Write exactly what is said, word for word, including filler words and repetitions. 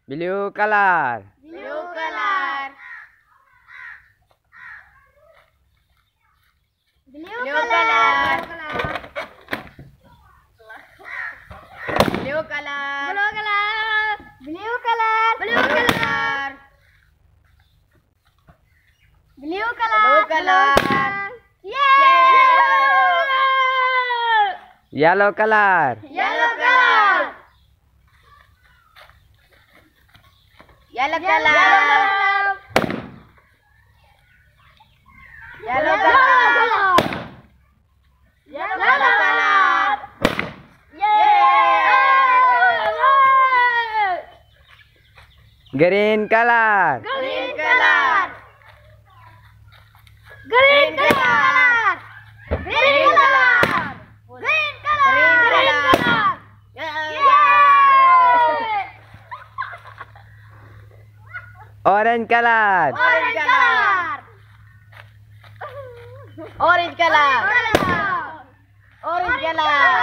Blue color. Blue color. Blue color. Blue color. Blue color. Blue color. Blue color. Blue color. Blue color. Yellow color. Yellow color. Yellow color. Yellow color. Yellow color. Green color. Green color. Green color. Green color. Green color. Green color. Orange color. Orange color. Orange color. Orange color.